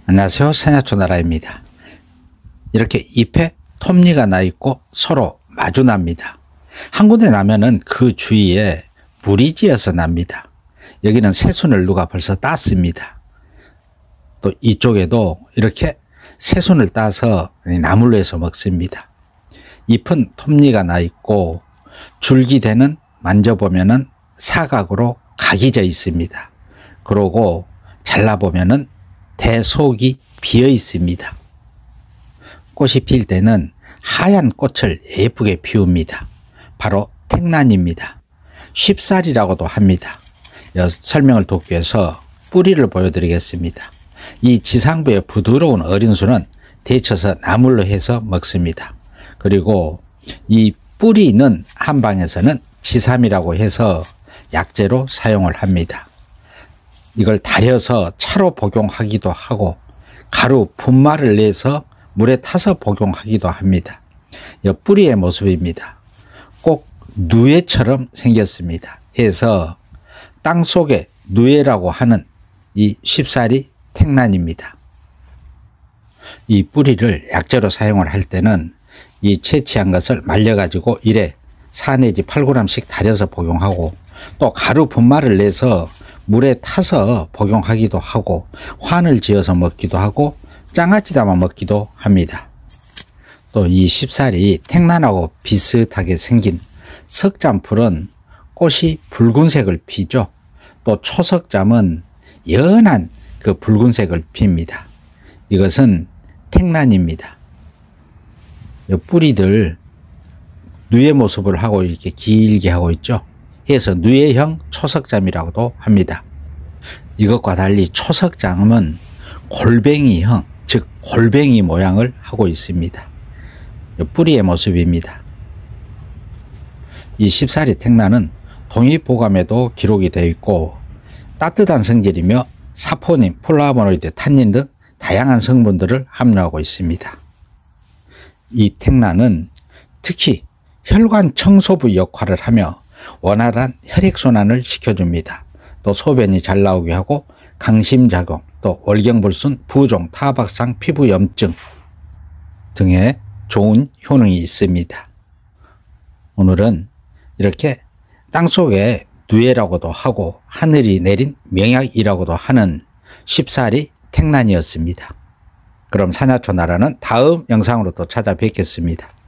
안녕하세요. 산야초나라입니다. 이렇게 잎에 톱니가 나 있고 서로 마주납니다. 한 군데 나면은 그 주위에 물이 지어서 납니다. 여기는 새순을 누가 벌써 땄습니다. 또 이쪽에도 이렇게 새순을 따서 나물로 해서 먹습니다. 잎은 톱니가 나 있고 줄기대는 만져보면은 사각으로 각이 져 있습니다. 그러고 잘라보면은 대속이 비어 있습니다. 꽃이 필 때는 하얀 꽃을 예쁘게 피웁니다. 바로 택난입니다. 쉽살이라고도 합니다. 설명을 돕기 위해서 뿌리를 보여드리겠습니다. 이 지상부의 부드러운 어린 순은 데쳐서 나물로 해서 먹습니다. 그리고 이 뿌리는 한방에서는 지삼이라고 해서 약재로 사용을 합니다. 이걸 달여서 차로 복용하기도 하고 가루 분말을 내서 물에 타서 복용하기도 합니다. 이 뿌리의 모습입니다. 꼭 누에처럼 생겼습니다. 해서 땅속의 누에라고 하는 이 쉽살이 택난입니다. 이 뿌리를 약재로 사용을 할 때는 이 채취한 것을 말려가지고 1에 4 내지 8g씩 달여서 복용하고 또 가루 분말을 내서 물에 타서 복용하기도 하고 환을 지어서 먹기도 하고 장아찌 담아 먹기도 합니다. 또 이 쉽살이 택난하고 비슷하게 생긴 석잠풀은 꽃이 붉은색을 피죠. 또 초석잠은 연한 그 붉은색을 핍니다. 이것은 택난입니다. 이 뿌리들 누에 모습을 하고 이렇게 길게 하고 있죠. 해서 누에형 초석잠이라고도 합니다. 이것과 달리 초석잠은 골뱅이형, 즉 골뱅이 모양을 하고 있습니다. 뿌리의 모습입니다. 이 쉽살이 택난은 동의보감에도 기록이 되어 있고 따뜻한 성질이며 사포닌, 플라보노이드, 탄닌 등 다양한 성분들을 함유하고 있습니다. 이 택난은 특히 혈관 청소부 역할을 하며 원활한 혈액순환을 시켜줍니다. 또 소변이 잘 나오게 하고 강심작용, 또 월경불순, 부종, 타박상, 피부염증 등의 좋은 효능이 있습니다. 오늘은 이렇게 땅속에 누에라고도 하고 하늘이 내린 명약이라고도 하는 쉽살이 택난이었습니다. 그럼 산야초나라는 다음 영상으로 또 찾아뵙겠습니다.